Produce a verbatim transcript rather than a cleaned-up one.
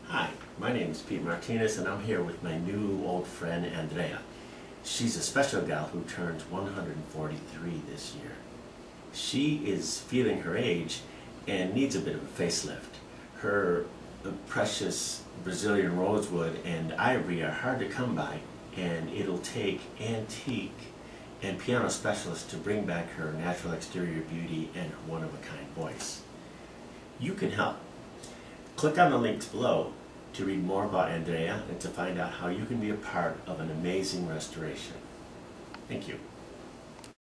Hi, my name is Pete Martinez and I'm here with my new old friend Andrea. She's a special gal who turns one hundred forty-three this year. She is feeling her age and needs a bit of a facelift. Her precious Brazilian rosewood and ivory are hard to come by, and it'll take antique and piano specialists to bring back her natural exterior beauty and her one-of-a-kind voice. You can help. Click on the links below to read more about Andrea and to find out how you can be a part of an amazing restoration. Thank you.